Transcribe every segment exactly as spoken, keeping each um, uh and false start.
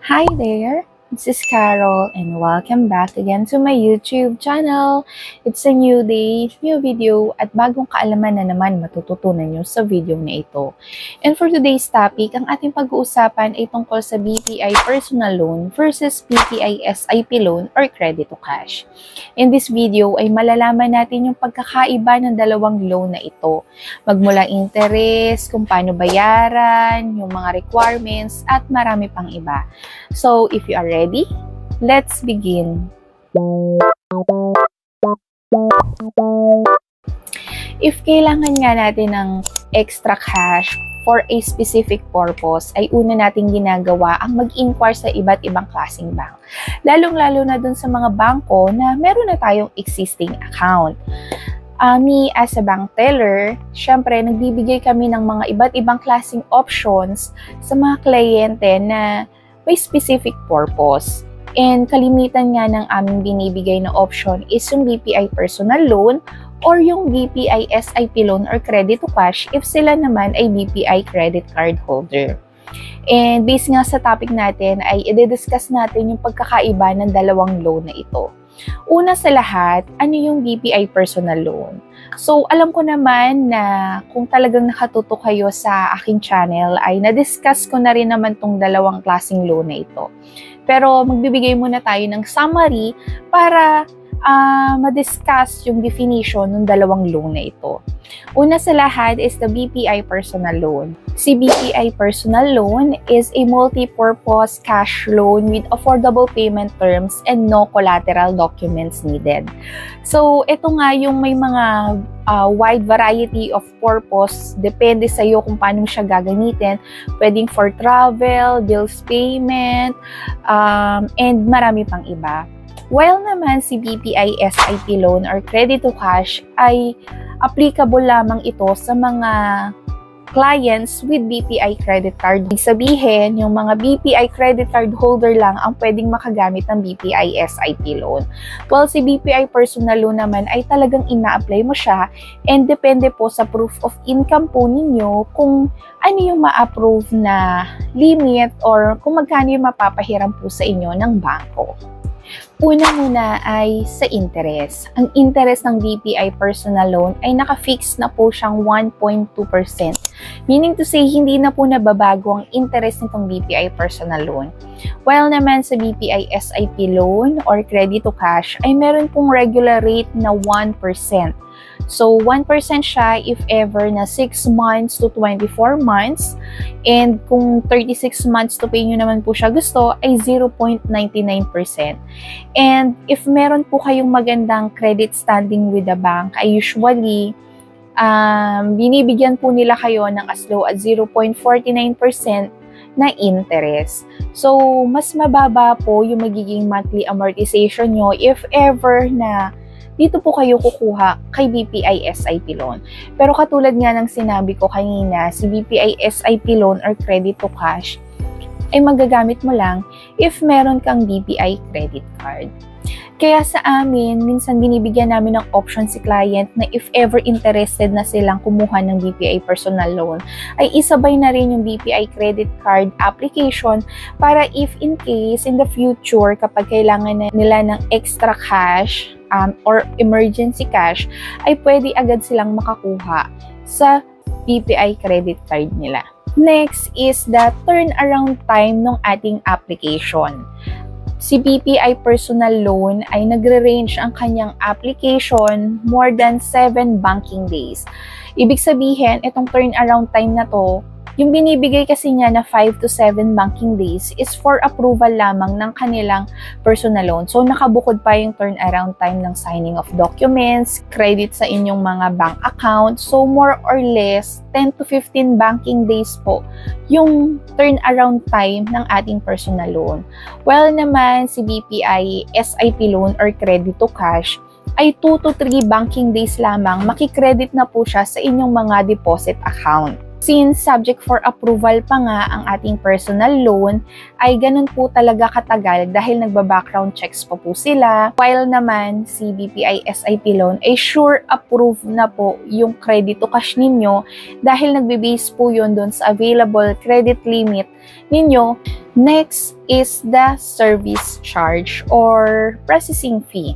Hi there, this is Carol and welcome back again to my YouTube channel. It's a new day, new video at bagong kaalaman na naman matututunan nyo sa video na ito. And for today's topic, ang ating pag-uusapan ay tungkol sa B P I personal loan versus B P I S I P loan or credit to cash. In this video ay malalaman natin yung pagkakaiba ng dalawang loan na ito. Magmula interest, kung paano bayaran, yung mga requirements at marami pang iba. So, if you are ready, let's begin. If kailangan nga natin ng extra cash for a specific purpose, ay una nating ginagawa ang mag-inquire sa iba't ibang klaseng bank. Lalong-lalo na dun sa mga bangko na meron na tayong existing account. Uh, me as a bank teller, syempre nagbibigay kami ng mga iba't ibang klaseng options sa mga kliyente na may specific purpose. And kalimitan nga ng aming binibigay na option is yung B P I personal loan or yung B P I S I P loan or credit to cash if sila naman ay B P I credit card holder. And based nga sa topic natin ay i-discuss natin yung pagkakaiba ng dalawang loan na ito. Una sa lahat, ano yung B P I personal loan? So, alam ko naman na kung talagang nakatuto kayo sa aking channel ay na-discuss ko na rin naman tong dalawang klaseng loan na ito. Pero magbibigay muna tayo ng summary para uh, ma-discuss yung definition ng dalawang loan na ito. Una sa lahat is the B P I personal loan. Si B P I personal loan is a multi-purpose cash loan with affordable payment terms and no collateral documents needed. So, ito nga yung may mga uh, wide variety of purpose. Depende sa iyo kung paano siya gagamitin. Pwedeng for travel, bills payment, um, and marami pang iba. While naman si B P I S I P loan or credit to cash ay applicable lamang ito sa mga clients with B P I credit card. Ibig sabihin, yung mga B P I credit card holder lang ang pwedeng makagamit ng B P I S I P loan. While si B P I personal loan naman ay talagang ina-apply mo siya and depende po sa proof of income po ninyo kung ano yung ma-approve na limit or kung magkano yung mapapahiram po sa inyo ng bangko. Una muna ay sa interest. Ang interest ng B P I personal loan ay naka-fix na po siyang one point two percent. Meaning to say, hindi na po nababago ang interest nitong B P I personal loan. While naman sa B P I S I P loan or credit to cash ay meron pong regular rate na one percent. So, one percent siya if ever na six months to twenty-four months. And kung thirty-six months to pay nyo naman po siya gusto, ay zero point nine nine percent. And if meron po kayong magandang credit standing with the bank, ay usually, um, binibigyan po nila kayo ng as low as zero point four nine percent na interest. So, mas mababa po yung magiging monthly amortization nyo if ever na dito po kayo kukuha kay B P I S I P loan. Pero katulad nga ng sinabi ko kanina, si B P I S I P loan or credit to cash ay magagamit mo lang if meron kang B P I credit card. Kaya sa amin, minsan binibigyan namin ng option si client na if ever interested na silang kumuha ng B P I personal loan, ay isabay na rin yung B P I credit card application para if in case in the future kapag kailangan na nila ng extra cash um, or emergency cash, ay pwede agad silang makakuha sa B P I credit card nila. Next is the turnaround time ng ating application. Si B P I personal loan ay nagre-range ang kanyang application more than seven banking days. Ibig sabihin, itong turnaround time na to, yung binibigay kasi niya na five to seven banking days is for approval lamang ng kanilang personal loan. So, nakabukod pa yung turnaround time ng signing of documents, credit sa inyong mga bank account. So, more or less, ten to fifteen banking days po yung turnaround time ng ating personal loan. While naman si B P I S I P loan or credit to cash ay two to three banking days lamang makikredit na po siya sa inyong mga deposit account. Since subject for approval pa nga ang ating personal loan, ay ganun po talaga katagal dahil nagba-background checks pa po sila. While naman si B P I S I P loan ay sure approve na po yung credit to cash ninyo dahil nagbe-base po yun doon sa available credit limit ninyo. Next is the service charge or processing fee.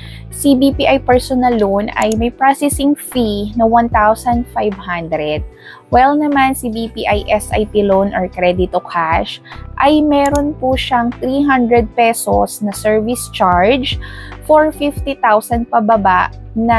Si B P I personal loan ay may processing fee na one thousand five hundred. While naman si B P I S I P loan or credit to cash ay meron po siyang three hundred pesos na service charge for fifty thousand pababa na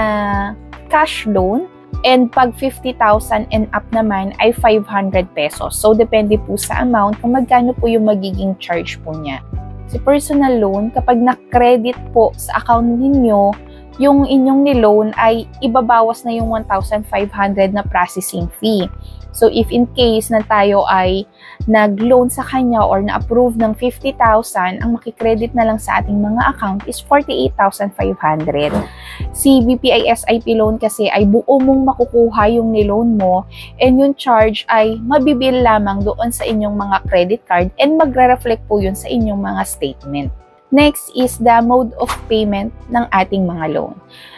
cash loan, and pag fifty thousand and up naman ay five hundred pesos. So depende po sa amount kung magkano po yung magiging charge po niya. Si personal loan, kapag na-credit po sa account ninyo, yung inyong ni-loan ay ibabawas na yung one thousand five hundred na processing fee. So, if in case na tayo ay nag-loan sa kanya or na-approve ng fifty thousand, ang makikredit na lang sa ating mga account is forty-eight thousand five hundred. Si B P I S I P loan kasi ay buo mong makukuha yung ni-loan mo, and yung charge ay mabibil lamang doon sa inyong mga credit card and magre-reflect po yun sa inyong mga statement. Next is the mode of payment ng ating mga loan.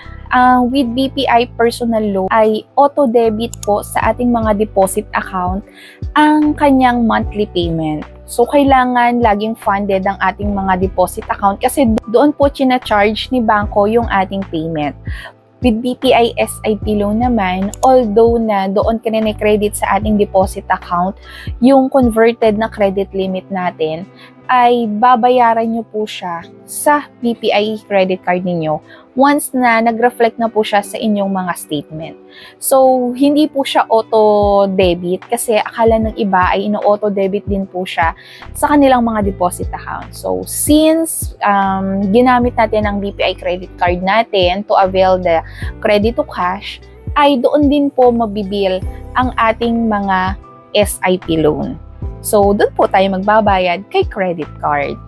Uh, with B P I personal loan ay auto-debit po sa ating mga deposit account ang kanyang monthly payment. So, kailangan laging funded ang ating mga deposit account kasi doon po china-charge ni bangko yung ating payment. With B P I S I P loan naman, although na doon ka na credit sa ating deposit account, yung converted na credit limit natin ay babayaran nyo po siya sa B P I credit card ninyo once na nag-reflect na po siya sa inyong mga statement. So, hindi po siya auto-debit kasi akala ng iba ay ino-auto-debit din po siya sa kanilang mga deposit account. So, since um, ginamit natin ang B P I credit card natin to avail the credit to cash, ay doon din po mabibil ang ating mga S I P loan. So, doon po tayo magbabayad kay credit card.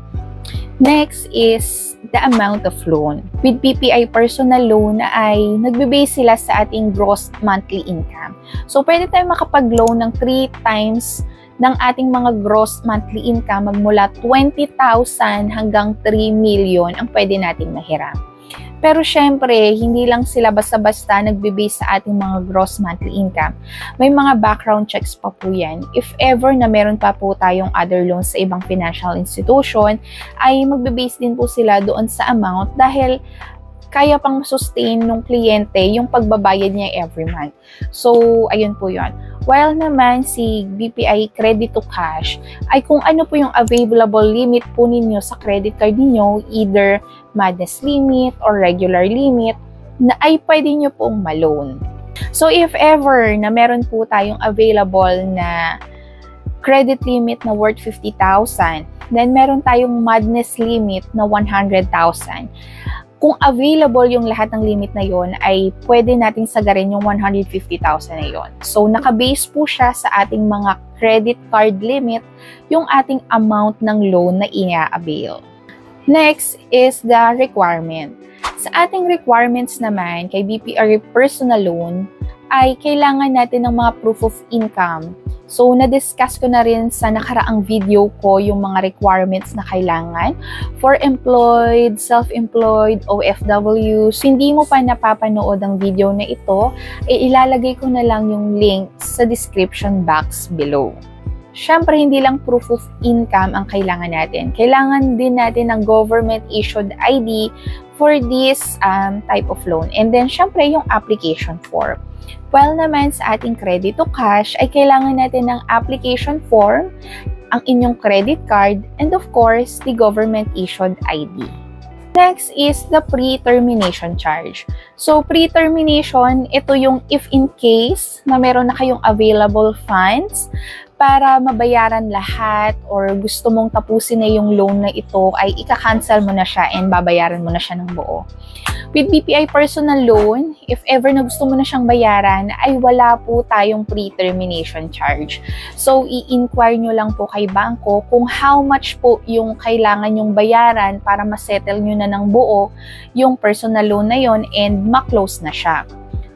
Next is the amount of loan. With B P I personal loan ay nagbe-base sila sa ating gross monthly income. So, pwede tayo makapag-loan ng three times ng ating mga gross monthly income magmula twenty thousand hanggang three million ang pwede nating mahiram. Pero syempre, hindi lang sila basta-basta nagbe-base sa ating mga gross monthly income. May mga background checks pa po yan. If ever na meron pa po tayong other loans sa ibang financial institution, ay magbe-base din po sila doon sa amount dahil kaya pang sustain ng kliyente yung pagbabayad niya every month. So, ayun po yun. While naman si B P I credit to cash ay kung ano po yung available limit po ninyo sa credit card ninyo, either madness limit or regular limit, na ay pwede nyo pong ma-loan. So, if ever na meron po tayong available na credit limit na worth fifty thousand, then meron tayong madness limit na one hundred thousand. Kung available yung lahat ng limit na yon, ay pwede nating sagarin yung one hundred fifty thousand na yon. So, nakabase po siya sa ating mga credit card limit, yung ating amount ng loan na ina-avail. Next is the requirement. Sa ating requirements naman, kay B P I personal loan, ay kailangan natin ng mga proof of income. So, na-discuss ko na rin sa nakaraang video ko yung mga requirements na kailangan for employed, self-employed, O F W. So, hindi mo pa napapanood ang video na ito, e ilalagay ko na lang yung link sa description box below. Siyempre, hindi lang proof of income ang kailangan natin. Kailangan din natin ng government-issued I D for this um, type of loan. And then, siyempre, yung application form. While naman sa ating credit to cash, ay kailangan natin ng application form, ang inyong credit card, and of course, the government-issued I D. Next is the pre-termination charge. So, pre-termination, ito yung if in case na meron na kayong available funds para mabayaran lahat or gusto mong tapusin na yung loan na ito, ay ika-cancel mo na siya and babayaran mo na siya ng buo. With B P I personal loan, if ever na gusto mo na siyang bayaran, ay wala po tayong pre-termination charge. So, i-inquire nyo lang po kay bangko kung how much po yung kailangan yung bayaran para masettle nyo na ng buo yung personal loan na yon and ma-close na siya.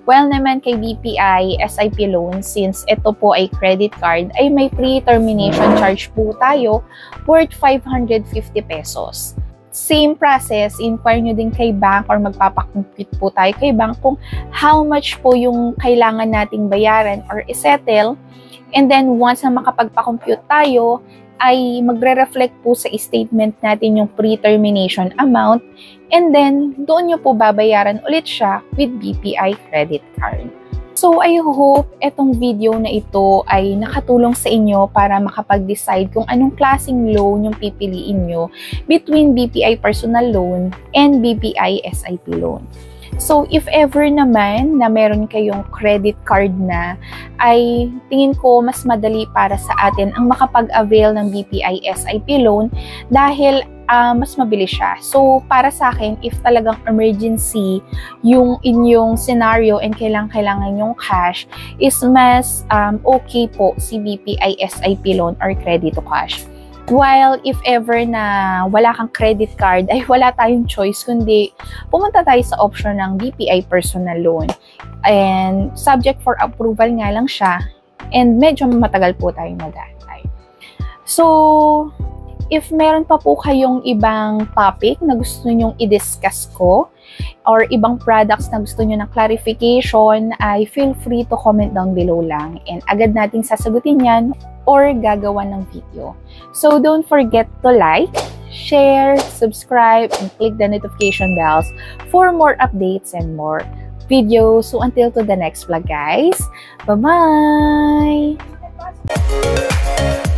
While naman kay B P I S I P loan, since ito po ay credit card, ay may pre-termination charge po tayo worth five hundred fifty pesos. Same process, inquire nyo din kay bank or magpapakompute po tayo kay bank kung how much po yung kailangan nating bayaran or isettle. And then once na makapagpakompute tayo, ay magre-reflect po sa statement natin yung pre-termination amount. And then, doon nyo po babayaran ulit siya with B P I credit card. So, I hope etong video na ito ay nakatulong sa inyo para makapag-decide kung anong klaseng loan yung pipiliin nyo between B P I personal loan and B P I S I P loan. So, if ever naman na meron kayong credit card na, ay tingin ko mas madali para sa atin ang makapag-avail ng B P I S I P loan dahil uh, mas mabilis siya. So, para sa akin, if talagang emergency yung inyong scenario and kailangan-kailangan yung cash, is mas um, okay po si B P I S I P loan or credit to cash. While if ever na wala kang credit card, ay wala tayong choice kundi pumunta tayo sa option ng B P I personal loan. And subject for approval nga lang siya. And medyo matagal po tayong mag-aantay. So, if meron pa po kayong ibang topic na gusto nyong i-discuss ko, or ibang products na gusto nyo ng clarification, ay feel free to comment down below lang. And agad nating sasagutin yan or gagawa ng video. So don't forget to like, share, subscribe, and click the notification bells for more updates and more videos. So until to the next vlog, guys. Bye-bye!